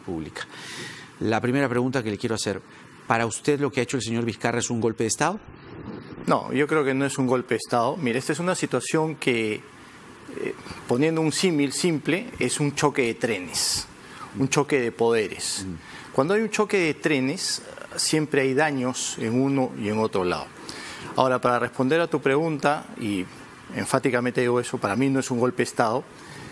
República. La primera pregunta que le quiero hacer, ¿para usted lo que ha hecho el señor Vizcarra es un golpe de Estado? No, yo creo que no es un golpe de Estado. Mire, esta es una situación que, poniendo un símil simple, es un choque de trenes, un choque de poderes. Cuando hay un choque de trenes, siempre hay daños en uno y en otro lado. Ahora, para responder a tu pregunta, y enfáticamente digo eso, para mí no es un golpe de Estado,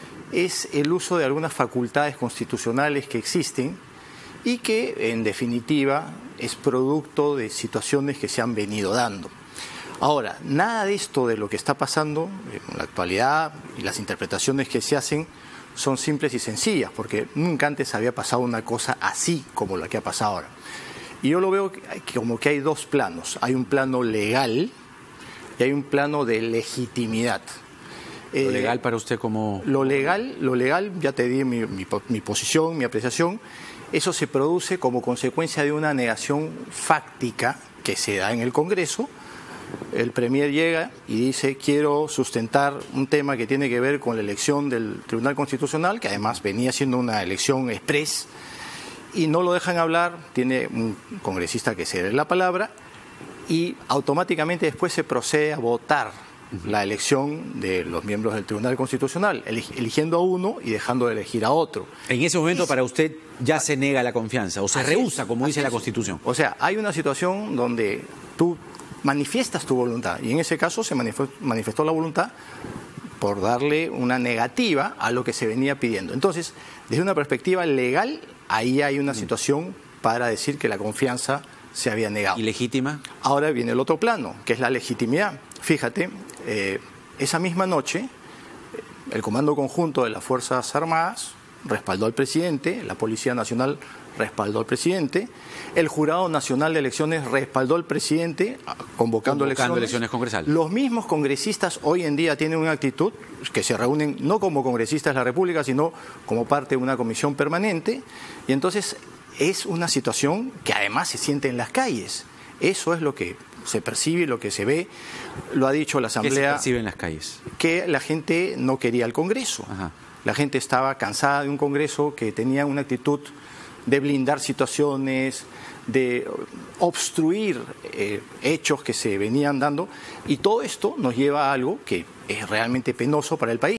es el uso de algunas facultades constitucionales que existen y que, en definitiva, es producto de situaciones que se han venido dando. Ahora, nada de esto de lo que está pasando en la actualidad y las interpretaciones que se hacen son simples y sencillas, porque nunca antes había pasado una cosa así como la que ha pasado ahora. Y yo lo veo como que hay dos planos. Hay un plano legal y hay un plano de legitimidad. ¿Lo legal para usted como...? Lo legal, ya te di mi posición, mi apreciación. Eso se produce como consecuencia de una negación fáctica que se da en el Congreso. El Premier llega y dice, quiero sustentar un tema que tiene que ver con la elección del Tribunal Constitucional, que además venía siendo una elección express, y no lo dejan hablar, tiene un congresista que cede la palabra, y automáticamente después se procede a votar la elección de los miembros del Tribunal Constitucional, eligiendo a uno y dejando de elegir a otro. En ese momento para usted ya se nega la confianza, o se rehúsa, como dice la Constitución. O sea, hay una situación donde tú manifiestas tu voluntad, y en ese caso se manifestó la voluntad por darle una negativa a lo que se venía pidiendo. Entonces, desde una perspectiva legal, ahí hay una situación para decir que la confianza se había negado. ¿Y legítima? Ahora viene el otro plano, que es la legitimidad. Fíjate, esa misma noche, el Comando Conjunto de las Fuerzas Armadas respaldó al presidente, la Policía Nacional respaldó al presidente, el Jurado Nacional de Elecciones respaldó al presidente convocando elecciones congresales. Los mismos congresistas hoy en día tienen una actitud que se reúnen no como congresistas de la República, sino como parte de una comisión permanente, y entonces es una situación que además se siente en las calles. Eso es lo que se percibe, lo que se ve. Lo ha dicho la Asamblea. ¿Qué se percibe en las calles? Que la gente no quería el Congreso. Ajá. La gente estaba cansada de un Congreso que tenía una actitud de blindar situaciones, de obstruir hechos que se venían dando, y todo esto nos lleva a algo que es realmente penoso para el país.